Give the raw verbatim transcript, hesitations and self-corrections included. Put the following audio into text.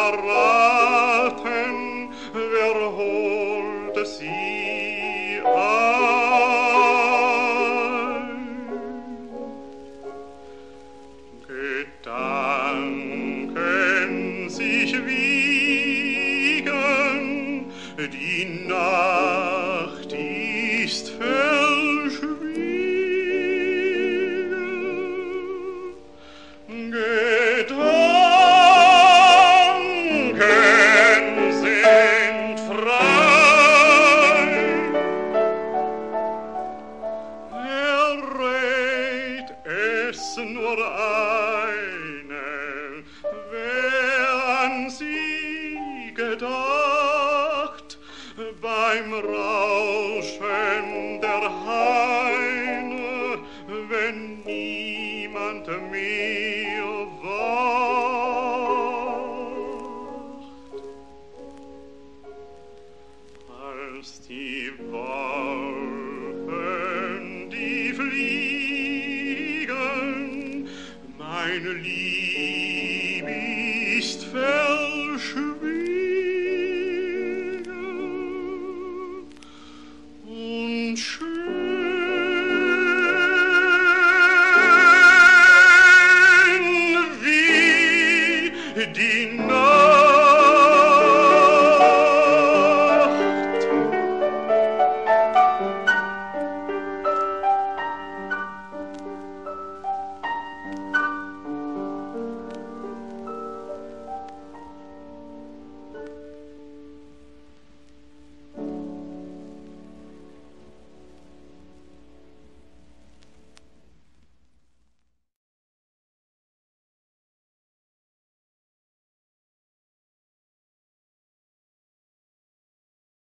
erraten, wer holte sie ein? Gedanken sich wiegen, die Nacht ist verschwiegen. Gedanken sind frei. Errät es nur eine, wer an sie gedacht, beim Rauschen der Haine, wenn niemand mehr wacht. Als die Wolken, die fliegen, meine Liebe ist verschwiegen und schön wie die Nacht.